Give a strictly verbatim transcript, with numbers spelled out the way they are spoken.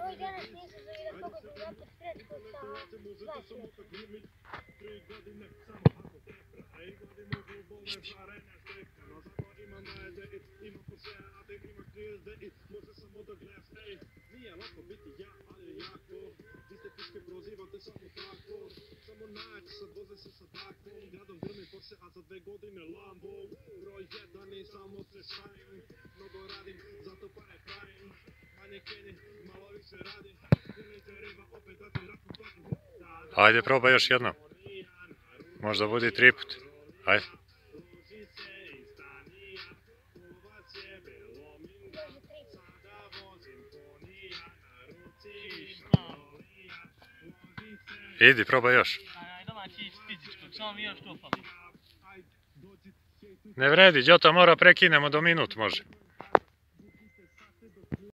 Ovih danas nisam zavidio pogodim zapad Fredko sa dvadeset. Nije lako biti ja, ali je jako. Vi ste piške prozivate samo tako. Samo naći sad voze se sa takvom. Gradom grmi Porsche, a za dve godine Lambo. Broj jedan i samo se šajim. Mnogo radim, zato pare pravim. Manje kenje, malo više radim. Gledajte riba, opet da ti raku plaću. Ajde, probaj još jednom. Možda budi tri put. Ajde. Idi, probaj još. Ne vredi, Đota mora prekinemo do minut, može.